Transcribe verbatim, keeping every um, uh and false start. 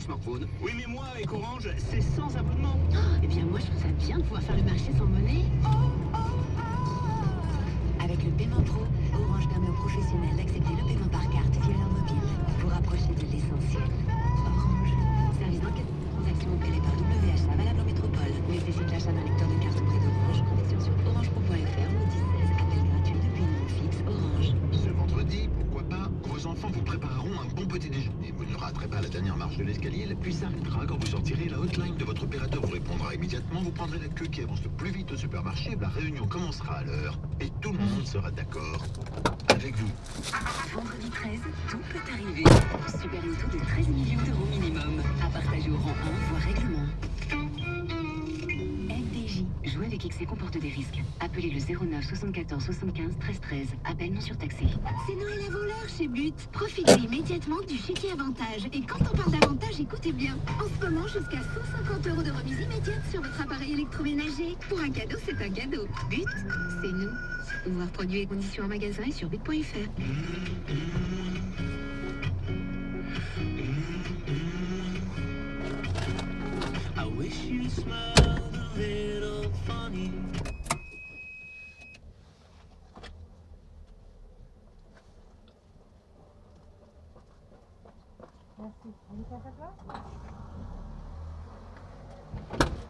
smartphone. Oui, mais moi, avec Orange, c'est sans abonnement. Oh, eh bien, moi, je trouve ça bien de pouvoir faire le marché sans monnaie. Avec le paiement pro, Orange permet aux professionnels d'accepter le paiement par carte via leur mobile. Vous rapprochez de l'essentiel. Orange. Service d'enquête de transaction opéré par W H A, valable en métropole. Nécessite l'achat d'un lecteur de carte auprès d'Orange. Conditions sur orange pro point fr ou dix seize. Appel gratuit depuis une ligne fixe Orange. Ce vendredi, pourquoi pas, vos enfants vous prépareront un bon petit déjeuner. Vous ne raterez pas la dernière marche de l'escalier, la pluie s'arrêtera quand vous sortirez. La hotline de votre opérateur vous répondra immédiatement. Vous prendrez la queue qui avance le plus vite au supermarché. La réunion commencera à l'heure et tout le monde sera d'accord avec vous. Vendredi treize, tout peut arriver. Super loto de treize millions d'euros minimum. À partager au rang un, voire règlement. M D J. Jouer avec excès comporte des risques. Appelez le zéro neuf soixante-quatorze soixante-quinze treize treize. Appel non surtaxé. C'est Noël à voleur chez But. Profitez immédiatement du chéquier avantage. Et quand on parle d'avantage, écoutez bien. En ce moment, jusqu'à cent cinquante euros de remise immédiate sur votre appareil électroménager. Pour un cadeau, c'est un cadeau. But, c'est nous. Voir produits et conditions en magasin et sur but point fr. I wish you smiled a little funny. Merci. On est à ta place?